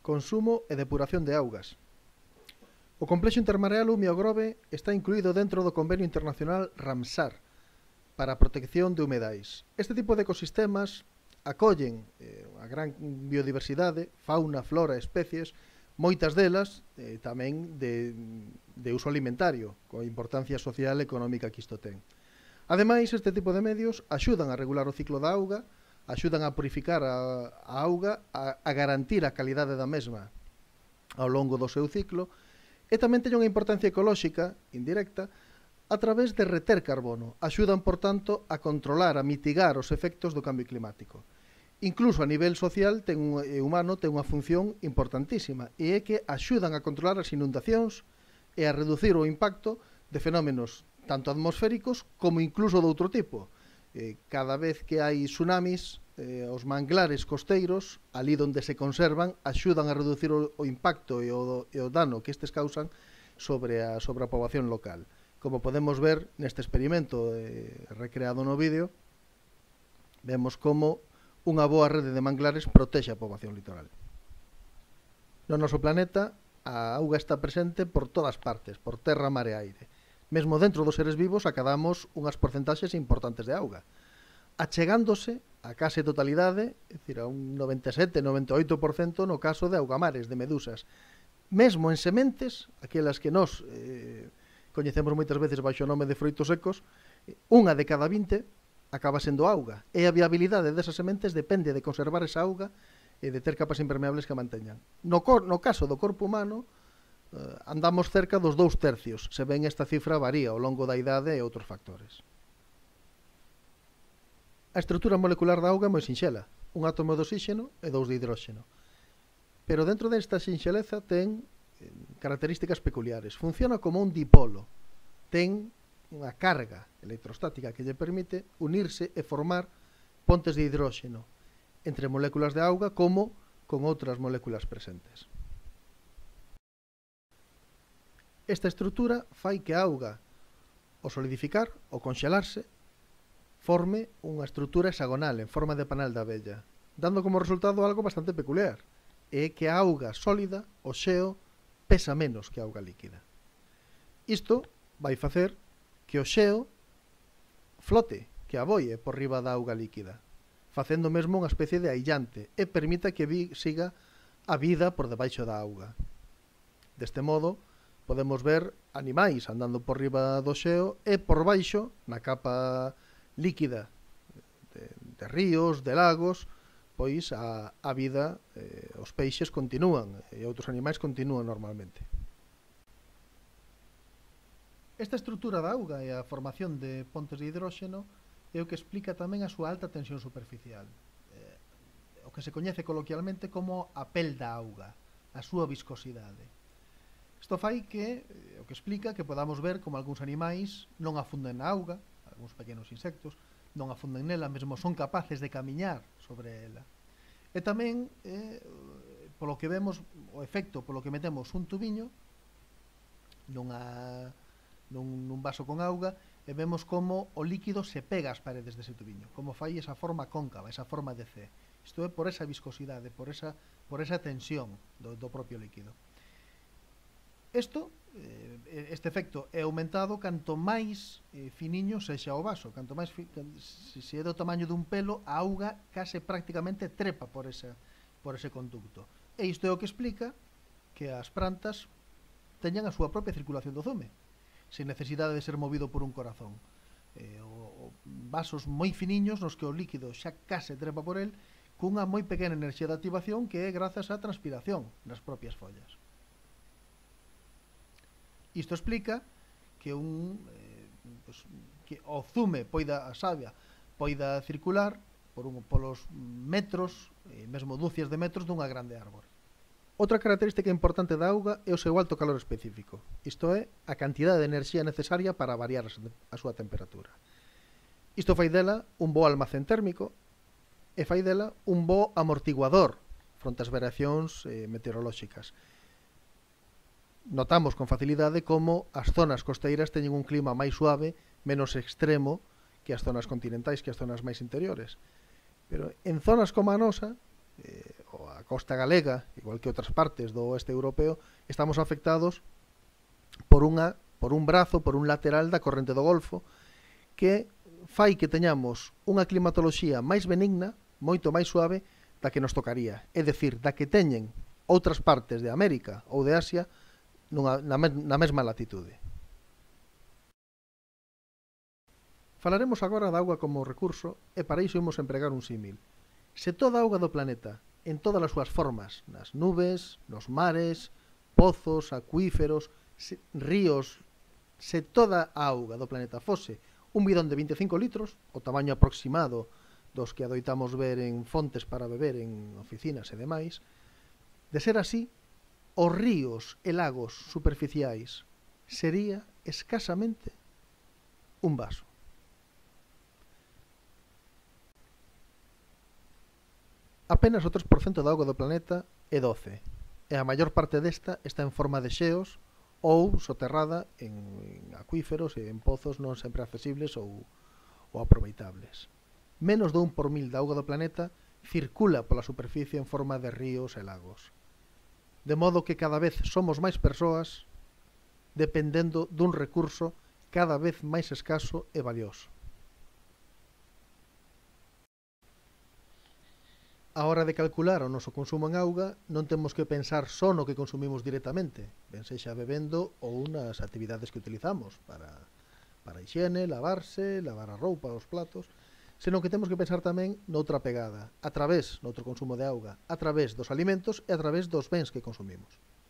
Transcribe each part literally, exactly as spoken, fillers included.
consumo e depuración de augas. O complexo intermareal Umia Grove está incluído dentro do convenio internacional Ramsar para a protección de humedais. Este tipo de ecosistemas acollen eh, a gran biodiversidade, fauna, flora, especies, moitas delas eh, tamén de, de uso alimentario, coa importancia social e económica que isto ten. Ademais, este tipo de medios axudan a regular o ciclo da auga, axudan a purificar a, a auga, a, a garantir a calidade da mesma ao longo do seu ciclo, e tamén teñen unha importancia ecolóxica indirecta a través de reter carbono. Axudan, por tanto, a controlar, a mitigar os efectos do cambio climático. Incluso a nivel social ten un, e humano ten unha función importantísima, e é que axudan a controlar as inundacións e a reducir o impacto de fenómenos tanto atmosféricos como incluso de outro tipo. Eh, cada vez que hai tsunamis, eh, os manglares costeiros, ali onde se conservan, axudan a reducir o, o impacto e o, e o dano que estes causan sobre a, sobre a poboación local. Como podemos ver neste experimento eh, recreado no vídeo, vemos como unha boa rede de manglares protexe a poboación litoral. No noso planeta, a auga está presente por todas partes, por terra, mar e aire. Mesmo dentro dos seres vivos acadamos unhas porcentaxes importantes de auga, achegándose a case totalidade, é dicir, a un noventa e sete a noventa e oito por cento no caso de augamares, de medusas. Mesmo en sementes, aquelas que nós eh, coñecemos moitas veces baixo o nome de froitos secos, unha de cada vinte acaba sendo auga, e a viabilidade desas sementes depende de conservar esa auga e de ter capas impermeables que a manteñan. No, cor, no caso do corpo humano, eh, andamos cerca dos dous tercios, se ben esta cifra varía ao longo da idade e outros factores. A estrutura molecular da auga é moi sinxela, un átomo de oxígeno e dous de hidróxeno. Pero dentro desta sinxeleza ten eh, características peculiares. Funciona como un dipolo, ten unha carga electrostática que lle permite unirse e formar pontes de hidróxeno entre moléculas de auga como con outras moléculas presentes. Esta estrutura fai que a auga, ao solidificar, ao conxelarse, forme unha estrutura hexagonal en forma de panal de abella, dando como resultado algo bastante peculiar, é que a auga sólida, o xeo, pesa menos que a auga líquida. Isto vai facer que o xeo flote, que aboie por riba da auga líquida, facendo mesmo unha especie de aillante e permita que vi, siga a vida por debaixo da auga. Deste modo, podemos ver animais andando por riba do xeo e por baixo, na capa líquida de, de ríos, de lagos, pois a, a vida, eh, os peixes continúan e outros animais continúan normalmente. Esta estrutura da auga e a formación de pontes de hidróxeno é o que explica tamén a súa alta tensión superficial, eh, o que se coñece coloquialmente como a pel da auga, a súa viscosidade. Isto fai que, eh, o que explica que podamos ver como algúns animais non afunden na auga, algúns pequenos insectos, non afunden nela, mesmo son capaces de camiñar sobre ela. E tamén, eh, polo que vemos, o efecto polo que metemos un tubiño nunha, nun, nun vaso con auga e vemos como o líquido se pega ás paredes dese tubiño, como fai esa forma cóncava, esa forma de C. Isto é por esa viscosidade, por esa, por esa tensión do, do propio líquido. Isto, este efecto é aumentado canto máis eh, finiño sexa o vaso, canto máis fi, se, se é do tamaño dun pelo, a auga case prácticamente trepa por, esa, por ese conducto. E isto é o que explica que as plantas teñan a súa propia circulación do zume, sen necesidade de ser movido por un corazón. Eh, o, o vasos moi finiños nos que o líquido xa case trepa por el, cunha moi pequena enerxía de activación que é grazas á transpiración das propias follas. Isto explica que un eh, pues, que o zume poida, a savia poida circular por un, polos metros, e mesmo dúcias de metros dunha grande árbore. Outra característica importante da auga é o seu alto calor específico, isto é, a cantidade de enerxía necesaria para variar a súa temperatura. Isto fai dela un bo almacén térmico e fai dela un bo amortiguador fronte ás variacións eh, meteorolóxicas. Notamos con facilidade como as zonas costeiras teñen un clima máis suave, menos extremo que as zonas continentais, que as zonas máis interiores. Pero en zonas como a nosa, eh, ou a costa galega, igual que outras partes do oeste europeo, estamos afectados por unha por un brazo, por un lateral da corrente do Golfo, que fai que teñamos unha climatoloxía máis benigna, moito máis suave, da que nos tocaría. É dicir, da que teñen outras partes de América ou de Asia nunha, na, na mesma latitude. Falaremos agora da auga como recurso e para iso imos empregar un símil. Se toda a auga do planeta, en todas as súas formas, nas nubes, nos mares, pozos, acuíferos, se, ríos, se toda a auga do planeta fose un bidón de vinte e cinco litros, o tamaño aproximado dos que adoitamos ver en fontes para beber en oficinas e demais, de ser así, os ríos e lagos superficiais sería escasamente un vaso. Apenas o tres por cento da auga do planeta é doce, e a maior parte desta está en forma de xeos ou soterrada en, en acuíferos e en pozos non sempre accesibles ou, ou aproveitables. Menos do un por mil da auga do planeta circula pola superficie en forma de ríos e lagos. De modo que cada vez somos máis persoas dependendo dun recurso cada vez máis escaso e valioso. A hora de calcular o noso consumo en auga, non temos que pensar só no que consumimos directamente, ben sexa bebendo ou nas actividades que utilizamos para, para a higiene, lavarse, lavar a roupa, os platos, senón que temos que pensar tamén noutra pegada, a través, noutro consumo de auga, a través dos alimentos e a través dos bens que consumimos.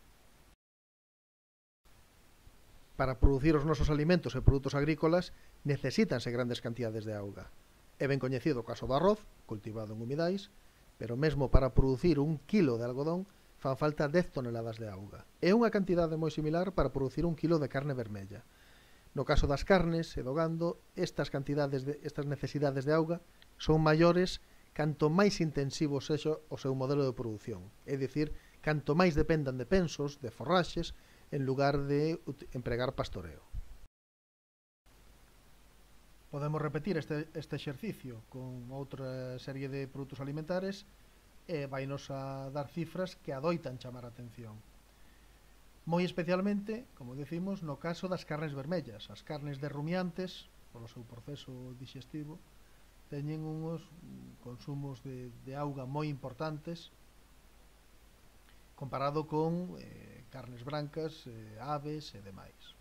Para producir os nosos alimentos e produtos agrícolas necesítanse grandes cantidades de auga. É ben coñecido o caso do arroz, cultivado en humidais, pero mesmo para producir un kilo de algodón fan falta dez toneladas de auga. É unha cantidade moi similar para producir un kilo de carne vermella. No caso das carnes e do gando, estas cantidades de, estas necesidades de auga son maiores canto máis intensivo sexa o seu modelo de produción. É dicir, canto máis dependan de pensos, de forraxes, en lugar de empregar pastoreo. Podemos repetir este, este exercicio con outra serie de produtos alimentares e vainos a dar cifras que adoitan chamar a atención. Moi especialmente, como decimos, no caso das carnes vermellas. As carnes de rumiantes, polo seu proceso digestivo, teñen uns consumos de, de auga moi importantes comparado con eh, carnes brancas, eh, aves e demais.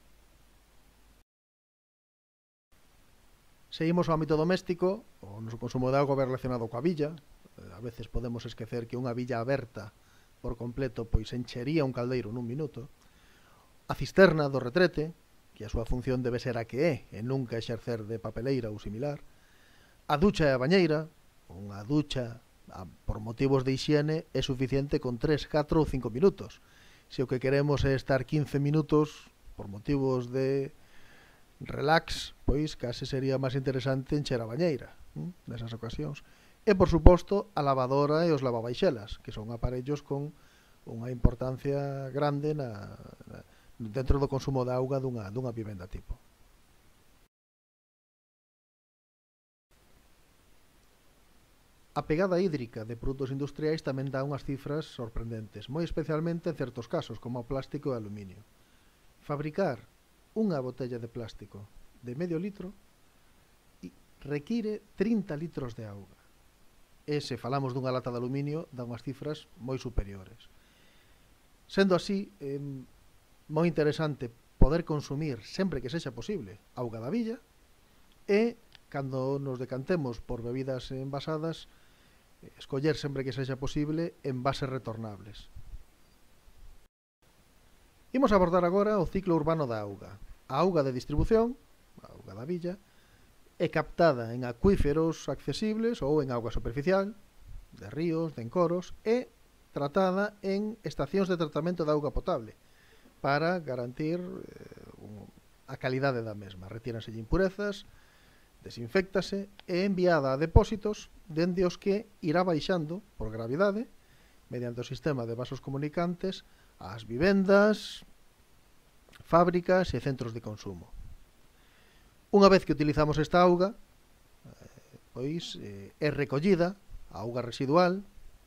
Seguimos ao ámbito doméstico, o noso consumo de auga vai relacionado coa villa. A veces podemos esquecer que unha villa aberta por completo pois enchería un caldeiro nun minuto. A cisterna do retrete, que a súa función debe ser a que é e nunca exercer de papeleira ou similar. A ducha e a bañeira, unha ducha por motivos de higiene é suficiente con tres, catro ou cinco minutos. Se o que queremos é estar quince minutos por motivos de relax, pois case sería máis interesante encher a bañeira, hm? nesas ocasións. E, por suposto, a lavadora e os lavabaixelas, que son aparellos con unha importancia grande na, na, dentro do consumo de auga dunha, dunha vivenda tipo. A pegada hídrica de produtos industriais tamén dá unhas cifras sorprendentes, moi especialmente en certos casos, como o plástico e o aluminio. Fabricar unha botella de plástico de medio litro require trinta litros de auga. E se falamos dunha lata de aluminio, dá unhas cifras moi superiores. Sendo así, é moi interesante poder consumir, sempre que sexa posible, auga da villa e, cando nos decantemos por bebidas envasadas, escoller sempre que sexa posible envases retornables. Imos abordar agora o ciclo urbano da auga. A auga de distribución, a auga da villa, é captada en acuíferos accesibles ou en auga superficial, de ríos, de encoros, e tratada en estacións de tratamento de auga potable para garantir eh, a calidade da mesma. Retíranse impurezas, desinféctase e enviada a depósitos dende os que irá baixando por gravidade mediante o sistema de vasos comunicantes ás vivendas, fábricas e centros de consumo. Unha vez que utilizamos esta auga, pois é recollida, a auga residual,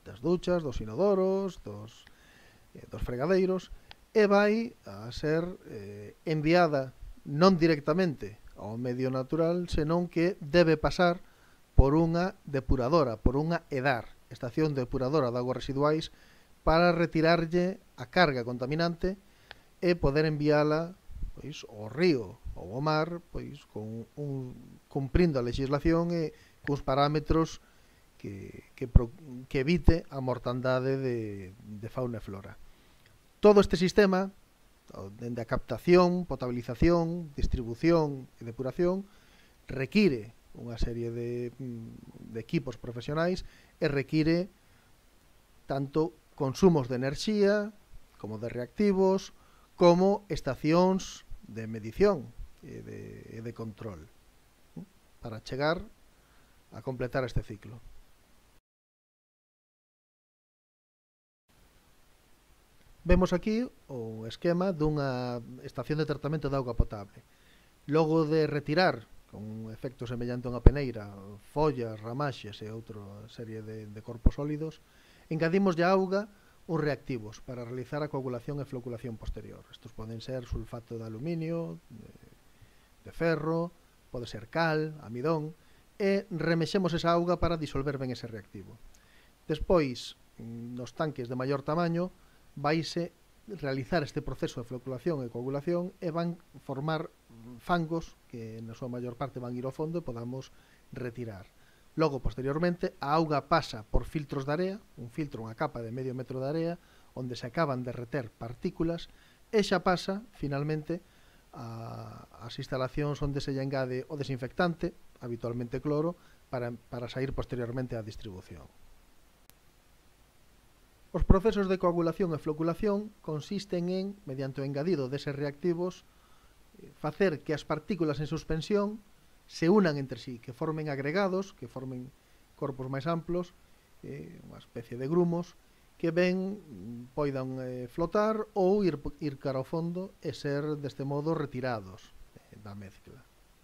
das duchas, dos inodoros, dos, eh, dos fregadeiros, e vai a ser eh, enviada non directamente ao medio natural, senón que debe pasar por unha depuradora, por unha EDAR, Estación Depuradora de Aguas Residuais, para retirarlle a carga contaminante e poder enviala pois ao río ou ao mar, pois con un, cumprindo a legislación e cos parámetros que, que, pro, que evite a mortandade de, de fauna e flora. Todo este sistema, dende a captación, potabilización, distribución e depuración, require unha serie de, de equipos profesionais e require tanto consumos de enerxía como de reactivos, como estacións de medición e de, e de control para chegar a completar este ciclo. Vemos aquí o esquema dunha estación de tratamento de auga potable. Logo de retirar, con un efecto semellante a unha peneira, follas, ramaxes e outra serie de, de corpos sólidos, engadimos de auga os reactivos para realizar a coagulación e floculación posterior. Estos poden ser sulfato de aluminio, de, de ferro, pode ser cal, amidón, e remexemos esa auga para disolver ben ese reactivo. Despois, nos tanques de maior tamaño, vaise realizar este proceso de floculación e coagulación e van formar fangos que na súa maior parte van ir ao fondo e podamos retirar. Logo, posteriormente, a auga pasa por filtros de area, un filtro, unha capa de medio metro de area, onde se acaban de reter partículas, e xa pasa, finalmente, a, as instalacións onde se lle engade o desinfectante, habitualmente cloro, para, para sair posteriormente á distribución. Os procesos de coagulación e floculación consisten en, mediante o engadido deses reactivos, facer que as partículas en suspensión se unan entre sí, que formen agregados, que formen corpos máis amplos, eh, unha especie de grumos, que ben poidan eh, flotar ou ir, ir cara ao fondo e ser, deste modo, retirados eh, da mezcla.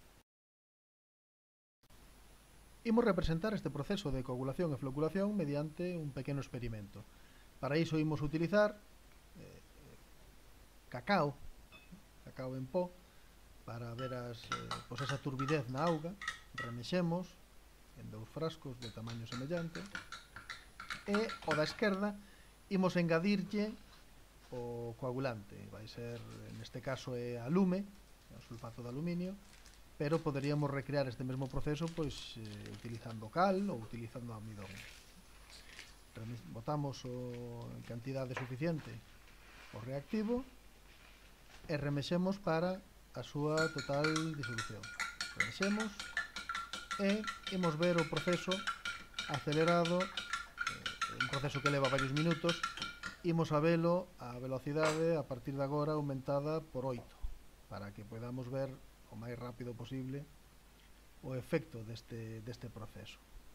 Imos representar este proceso de coagulación e floculación mediante un pequeno experimento. Para iso imos utilizar eh, cacao, cacao en pó, para ver as, eh, pois esa turbidez na auga. Remexemos en dous frascos de tamaño semellante e o da esquerda imos engadirlle o coagulante. Vai ser, neste caso, é alume, o sulfato de aluminio, pero poderíamos recrear este mesmo proceso pois eh, utilizando cal ou utilizando amidón. Botamos o, en cantidade suficiente o reactivo e remexemos para a súa total disolución. Remexemos e imos ver o proceso acelerado, eh, un proceso que leva varios minutos. Imos a velo a velocidade a partir de agora aumentada por oito, para que podamos ver o máis rápido posible o efecto deste, deste proceso.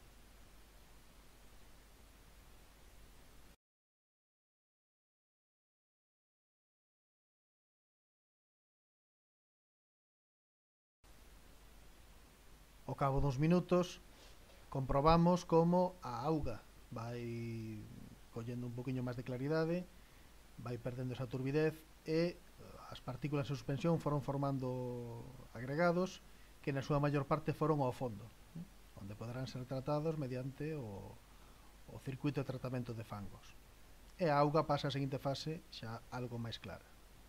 Ao cabo dos minutos comprobamos como a auga vai collendo un poquinho máis de claridade, vai perdendo esa turbidez e as partículas de suspensión foron formando agregados que na súa maior parte foron ao fondo, onde poderán ser tratados mediante o, o circuito de tratamento de fangos. E a auga pasa a seguinte fase xa algo máis clara.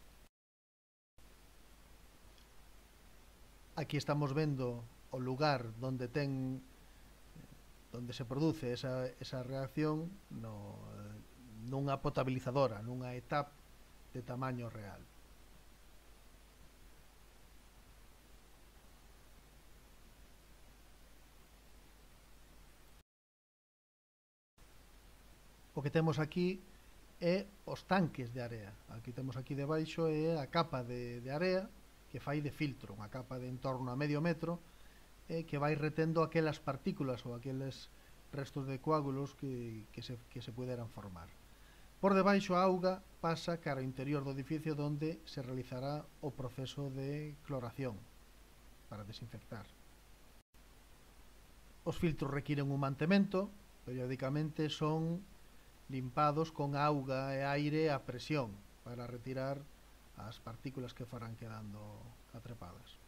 Aquí estamos vendo o lugar donde ten donde se produce esa, esa reacción no, nunha potabilizadora, nunha etapa de tamaño real. O que temos aquí é os tanques de area. Aquí temos aquí debaixo é a capa de, de area que fai de filtro, unha capa de en torno a medio metro, eh, que vai retendo aquelas partículas ou aqueles restos de coágulos que, que, se, que se puderan formar. Por debaixo a auga pasa cara ao interior do edificio onde se realizará o proceso de cloración para desinfectar. Os filtros requiren un mantemento, periódicamente son limpados con auga e aire a presión para retirar as partículas que farán quedando atrepadas.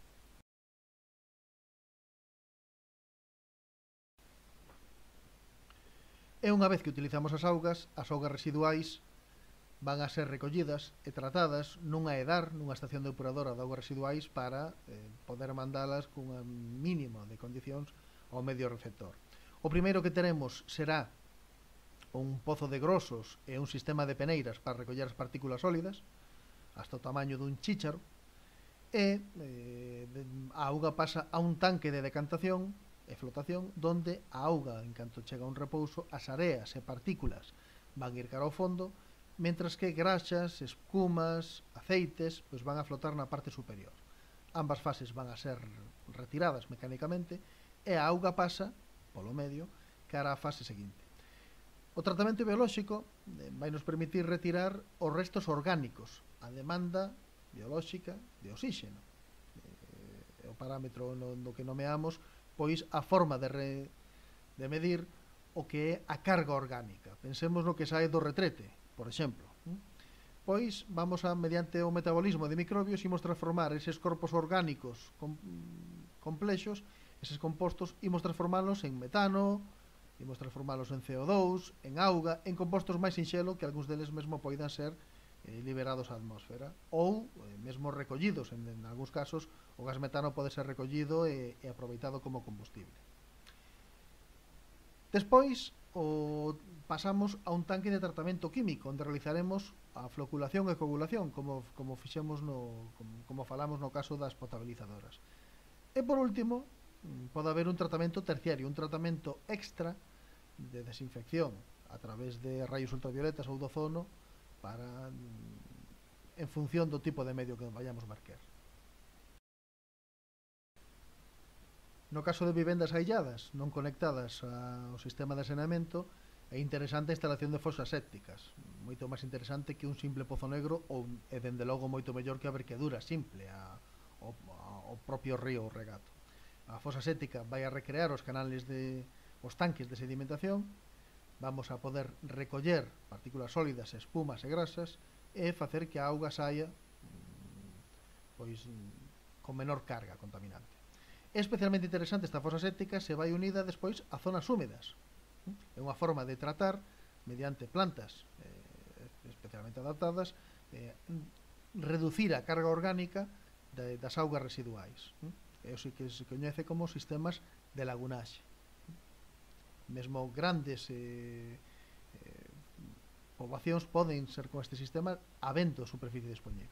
E unha vez que utilizamos as augas, as augas residuais van a ser recollidas e tratadas nunha EDAR, nunha estación depuradora de augas residuais, para eh, poder mandalas cun mínimo de condicións ao medio receptor. O primeiro que teremos será un pozo de grosos e un sistema de peneiras para recoller as partículas sólidas hasta o tamaño dun chícharo, e eh, a auga pasa a un tanque de decantación e flotación, donde a auga, en canto chega a un repouso, as areas e partículas van ir cara ao fondo, mentras que graxas, espumas, aceites, pois van a flotar na parte superior. Ambas fases van a ser retiradas mecánicamente e a auga pasa, polo medio, cara á fase seguinte. O tratamento biolóxico eh, vai nos permitir retirar os restos orgánicos, a demanda biolóxica de oxígeno. Eh, o parámetro no, no que nomeamos, pois, a forma de, re, de medir o que é a carga orgánica. Pensemos no que sae do retrete, por exemplo. Pois vamos a, mediante o metabolismo de microbios, imos transformar eses corpos orgánicos com, complexos, eses compostos, imos transformalos en metano, imos transformalos en C O dous, en auga, en compostos máis sinxelo, que algúns deles mesmo poidan ser eh, liberados á atmosfera, ou eh, mesmo recollidos. En, en algúns casos o gas metano pode ser recollido e, e aproveitado como combustible. Despois o, pasamos a un tanque de tratamento químico, onde realizaremos a floculación e coagulación, como, como fixemos no, como, como falamos no caso das potabilizadoras. E por último, pode haber un tratamento terciario, un tratamento extra de desinfección a través de rayos ultravioletas ou do ozono, para, en función do tipo de medio que vayamos marcar. No caso de vivendas ailladas, non conectadas ao sistema de saneamento, é interesante a instalación de fosas sépticas, moito máis interesante que un simple pozo negro, ou, e dende logo moito mellor que a verquedura simple, a, o, a, o propio río ou regato. A fosa séptica vai a recrear os canales de os tanques de sedimentación, vamos a poder recoller partículas sólidas, espumas e grasas, e facer que a auga saia pois con menor carga contaminante. É especialmente interesante esta fosa séptica se vai unida despois a zonas húmedas. É unha forma de tratar, mediante plantas eh, especialmente adaptadas, eh, reducir a carga orgánica de, das augas residuais. É o que se coñece como sistemas de lagunaxe. Mesmo grandes eh, eh, poboacións poden ser con este sistema habendo superficie disponible.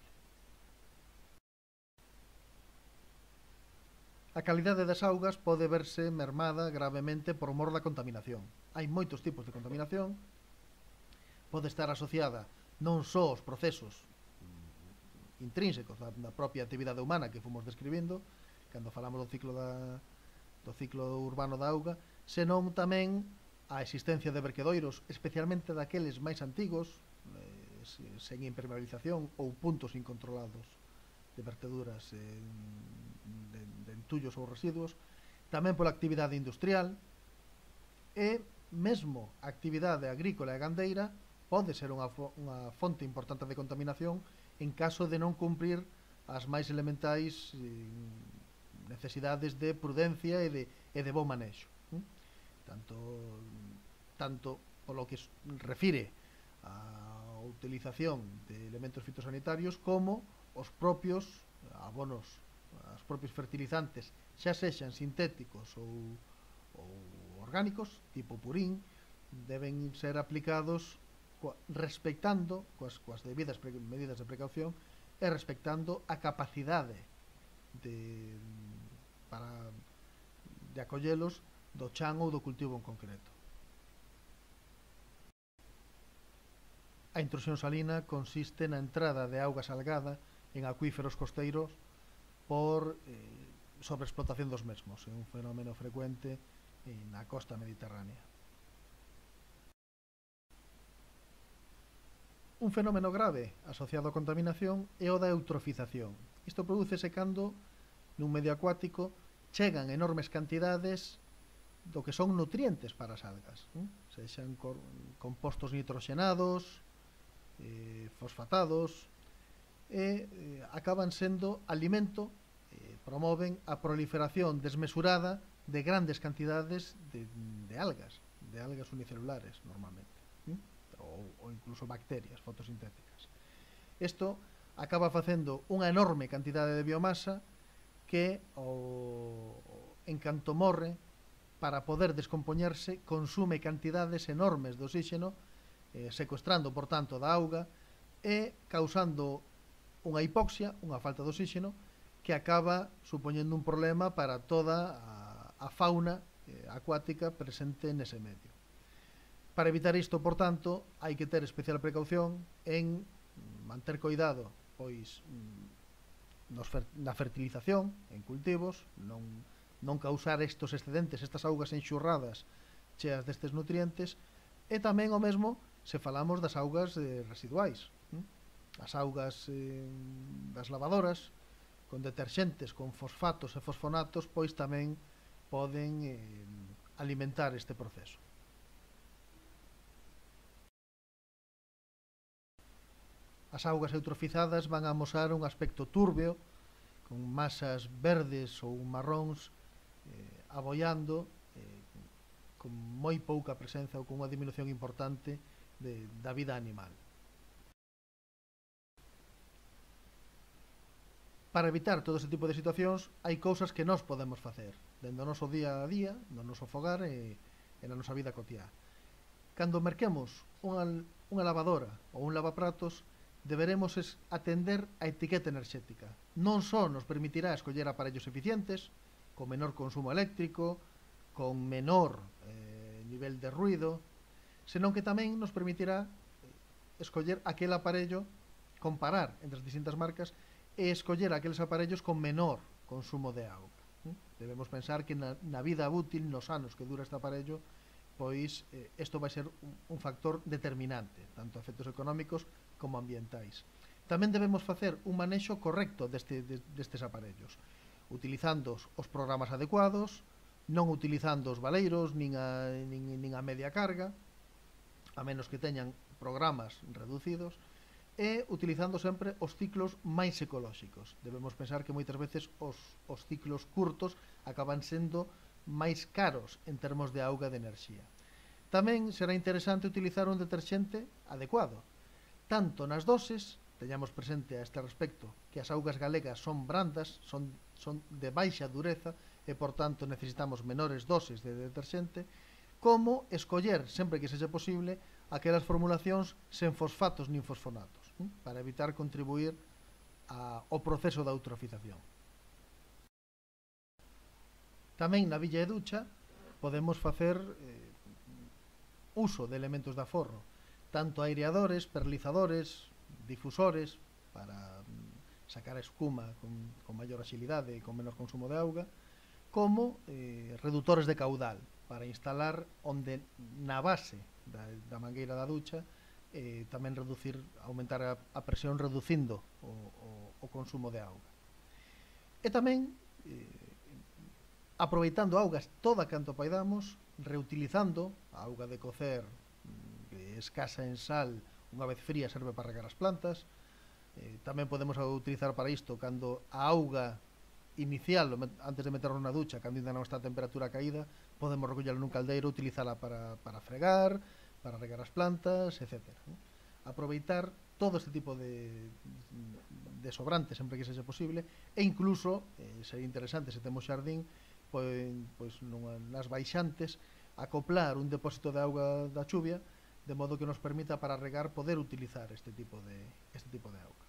A calidade das augas pode verse mermada gravemente por mor da contaminación. Hai moitos tipos de contaminación. Pode estar asociada non só aos procesos intrínsecos da, da propia actividade humana que fomos describindo cando falamos do ciclo da, do ciclo urbano da auga, senón tamén a existencia de verquedoiros, especialmente daqueles máis antigos, eh, sen impermeabilización ou puntos incontrolados de verteduras eh, de, de entullos ou residuos, tamén pola actividade industrial, e mesmo a actividade agrícola e gandeira pode ser unha, unha fonte importante de contaminación en caso de non cumprir as máis elementais eh, necesidades de prudencia e de, e de bo manexo. ¿eh? Tanto, tanto polo que refire a utilización de elementos fitosanitarios como os propios abonos, os propios fertilizantes, xa sexan sintéticos ou, ou orgánicos, tipo purín, deben ser aplicados respectando, coas, coas debidas medidas de precaución, e respectando a capacidade de, para, de acollelos do chan ou do cultivo en concreto. A intrusión salina consiste na entrada de auga salgada en acuíferos costeiros por eh, sobreexplotación dos mesmos. É un fenómeno frecuente na costa mediterránea. Un fenómeno grave asociado á contaminación é o da eutrofización. Isto prodúcese cando nun medio acuático chegan enormes cantidades do que son nutrientes para as algas, eh? sexan compostos nitroxenados, eh, fosfatados, e eh, acaban sendo alimento, eh, promoven a proliferación desmesurada de grandes cantidades de, de algas, de algas unicelulares normalmente, eh? ou, ou incluso bacterias fotosintéticas. Isto acaba facendo unha enorme cantidade de biomasa que, o, en canto morre, para poder descompoñerse, consume cantidades enormes de oxígeno, eh, secuestrando, por tanto, da auga e causando unha hipoxia, unha falta de oxígeno, que acaba supoñendo un problema para toda a, a fauna eh, acuática presente nese medio. Para evitar isto, por tanto, hai que ter especial precaución en manter cuidado pois nos fer, na fertilización en cultivos, non non causar estos excedentes, estas augas enxurradas cheas destes nutrientes, e tamén o mesmo se falamos das augas eh, residuais, hm? as augas eh, das lavadoras con deterxentes, con fosfatos e fosfonatos, pois tamén poden eh, alimentar este proceso. As augas eutrofizadas van a amosar un aspecto turbio, con masas verdes ou marróns eh, abollando, eh, con moi pouca presenza ou con unha diminución importante de, da vida animal. Para evitar todo este tipo de situacións, hai cousas que nós podemos facer dentro do noso día a día, no noso fogar e, e na nosa vida cotiá. Cando merquemos unha, unha lavadora ou un lavapratos, deberemos atender a etiqueta enerxética. Non só nos permitirá escoller aparellos eficientes, con menor consumo eléctrico, con menor eh, nivel de ruido, senón que tamén nos permitirá escoller aquel aparello, comparar entre as distintas marcas e escoller aqueles aparellos con menor consumo de auga. Debemos pensar que na, na vida útil, nos anos que dura este aparello, pois eh, isto vai ser un, un factor determinante, tanto a efectos económicos como ambientais. Tamén debemos facer un manexo correcto deste, de, destes aparellos, utilizando os programas adecuados, non utilizando os baleiros nin a, nin, nin a media carga, a menos que teñan programas reducidos, e utilizando sempre os ciclos máis ecolóxicos. Debemos pensar que moitas veces os, os ciclos curtos acaban sendo máis caros en termos de auga de enerxía. Tamén será interesante utilizar un deterxente adecuado, tanto nas doses, teñamos presente a este respecto que as augas galegas son brandas, son, son de baixa dureza e, por tanto, necesitamos menores doses de deterxente, como escoller, sempre que sexa posible, aquelas formulacións sen fosfatos nin fosfonatos, ¿eh? para evitar contribuir a, ao proceso da eutrofización. Tamén na billa de ducha podemos facer eh, uso de elementos de aforro, tanto aireadores, perlizadores, difusores, para sacar a espuma con, con maior axilidade e con menor consumo de auga, como eh, reductores de caudal, para instalar onde na base da, da mangueira da ducha eh, tamén reducir, aumentar a, a presión reducindo o, o, o consumo de auga. E tamén eh, aproveitando augas toda canto paidamos, reutilizando a auga de cocer que escasa en sal, unha vez fría serve para regar as plantas. Eh, tamén podemos utilizar para isto cando a auga inicial, antes de meternos na ducha, cando ainda non está a temperatura caída, podemos recollela nun caldeiro, utilizala para, para fregar, para regar as plantas, etcétera. Aproveitar todo este tipo de, de sobrantes sempre que sexa posible, e incluso, eh, sería interesante se temos xardín, pois, pois nunha, nas baixantes, acoplar un depósito de auga da chuvia, de modo que nos permita para regar poder utilizar este tipo de, este tipo de auga.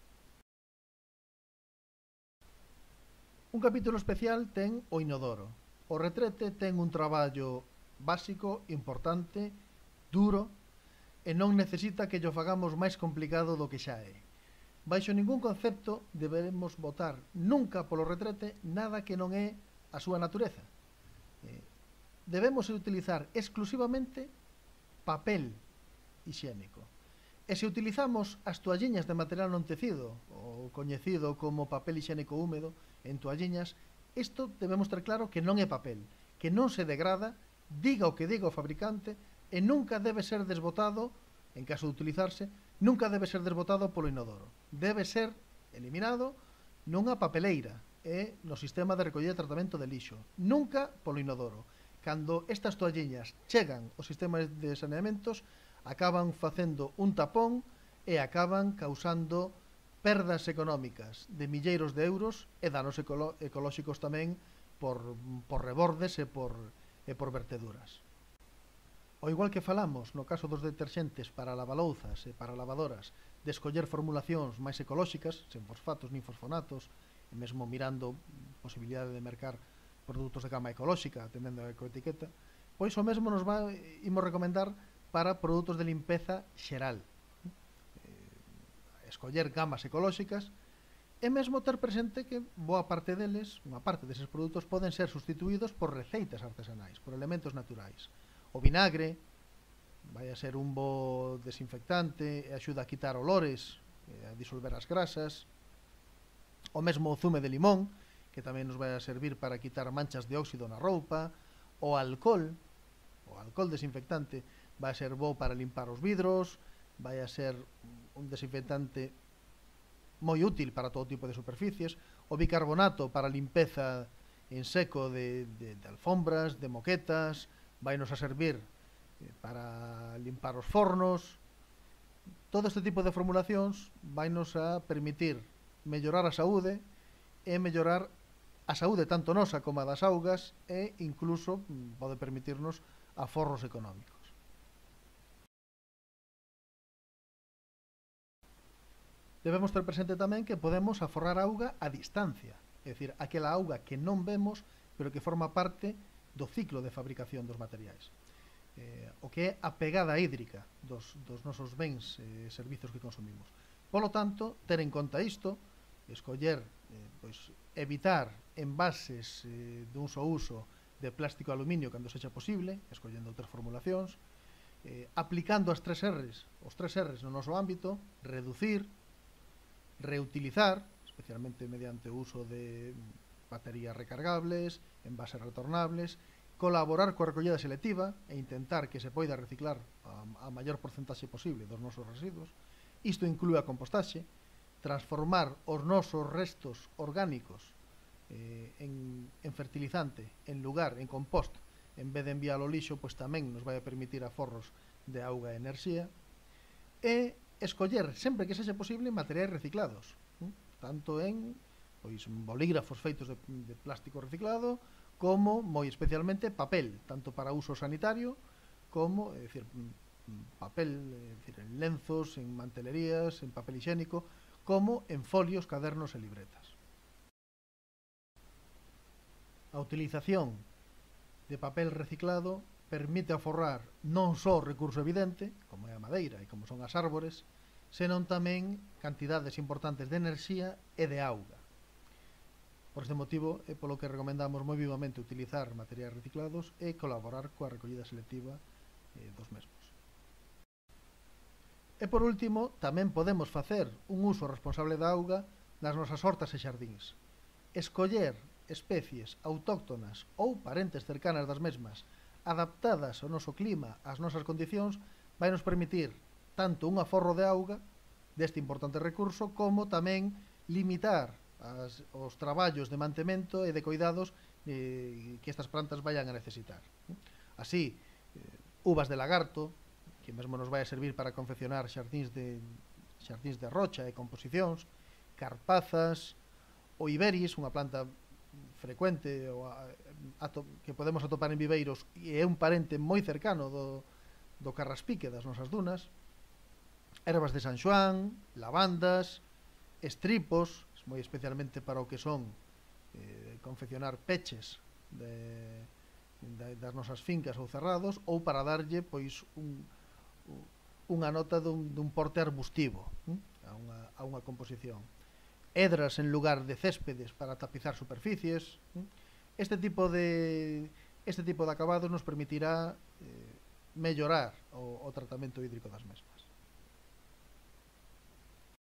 Un capítulo especial ten o inodoro. O retrete ten un traballo básico, importante, duro, e non necesita que llo fagamos máis complicado do que xa é. Baixo ningún concepto deberemos botar nunca polo retrete nada que non é a súa natureza. Debemos utilizar exclusivamente papel hixiénico. E se utilizamos as toalliñas de material non tecido, o coñecido como papel hixiénico húmedo, en toalliñas, isto debemos ter claro que non é papel, que non se degrada, diga o que diga o fabricante, e nunca debe ser desbotado, en caso de utilizarse, nunca debe ser desbotado polo inodoro. Debe ser eliminado nunha papeleira e no sistema de recollida e tratamento de lixo. Nunca polo inodoro. Cando estas toalliñas chegan ao sistema de saneamentos, acaban facendo un tapón e acaban causando perdas económicas de milleiros de euros e danos ecolo ecolóxicos tamén por, por rebordes e por, e por verteduras. O igual que falamos no caso dos deterxentes para lavalouzas e para lavadoras de escoller formulacións máis ecolóxicas, sen fosfatos nin fosfonatos, e mesmo mirando posibilidade de mercar produtos de gama ecolóxica, atendendo a ecoetiqueta, pois o mesmo nos va, imos recomendar para produtos de limpeza xeral. Eh, escoller gamas ecolóxicas e mesmo ter presente que boa parte deles, unha parte deses produtos, poden ser sustituídos por receitas artesanais, por elementos naturais. O vinagre vai a ser un bo desinfectante e axuda a quitar olores, a disolver as grasas. O mesmo o zume de limón, que tamén nos vai a servir para quitar manchas de óxido na roupa. O alcohol, o alcohol desinfectante, vai a ser bo para limpar os vidros, vai a ser un desinfectante moi útil para todo tipo de superficies. O bicarbonato para limpeza en seco de, de, de alfombras, de moquetas, vai nos a servir para limpar os fornos. Todo este tipo de formulacións vai nos a permitir mellorar a saúde e mellorar a saúde tanto nosa como a das augas e incluso pode permitirnos aforros económicos. Debemos ter presente tamén que podemos aforrar auga a distancia, é dicir, aquela auga que non vemos pero que forma parte do ciclo de fabricación dos materiais. Eh, o que é a pegada hídrica dos, dos nosos bens e eh, servizos que consumimos. Polo tanto, ter en conta isto, escoller, eh, pois, evitar envases eh, dun só uso de plástico e aluminio cando sexa posible, escollendo outras formulacións, eh, aplicando as tres R's, os tres R's no noso ámbito, reducir, reutilizar, especialmente mediante o uso de baterías recargables, envases retornables, colaborar coa recollida selectiva e intentar que se poida reciclar a, a maior porcentaxe posible dos nosos residuos. Isto inclúe a compostaxe, transformar os nosos restos orgánicos eh, en, en fertilizante, en lugar, en compost, en vez de enviar ao lixo, pois tamén nos vai a permitir aforros de auga e enerxía. E escoller, sempre que sexa posible, materiais reciclados, ¿eh? Tanto en pois bolígrafos feitos de, de plástico reciclado, como, moi especialmente, papel, tanto para uso sanitario, como, é dicir, papel, é dicir, en lenzos, en mantelerías, en papel higiénico, como en folios, cadernos e libretas. A utilización de papel reciclado permite aforrar non só o recurso evidente, como é a madeira e como son as árbores, senón tamén cantidades importantes de enerxía e de auga. Por este motivo é polo que recomendamos moi vivamente utilizar materiais reciclados e colaborar coa recollida selectiva eh, dos mesmos. E por último, tamén podemos facer un uso responsable da auga nas nosas hortas e xardíns. Escoller especies autóctonas ou parentes cercanas das mesmas adaptadas ao noso clima, ás nosas condicións, vai nos permitir tanto un aforro de auga deste importante recurso, como tamén limitar As, os traballos de mantemento e de cuidados eh, que estas plantas vayan a necesitar. Así, eh, uvas de lagarto, que mesmo nos vai a servir para confeccionar xardíns de, xardíns de rocha e composicións, carpazas, o iberis, unha planta frecuente o a, a to, que podemos atopar en viveiros e é un parente moi cercano do, do carraspique das nosas dunas, ervas de San Xoán, lavandas, estripos, moi especialmente para o que son eh, confeccionar peches de, de, das nosas fincas ou cerrados, ou para darlle pois un, unha nota dun, dun porte arbustivo hm? a, unha, a unha composición. Edras en lugar de céspedes para tapizar superficies. hm? Este tipo de este tipo de acabados nos permitirá eh, mellorar o, o tratamento hídrico das mesmas.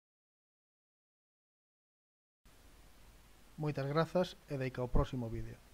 Moitas grazas e deica ao próximo vídeo.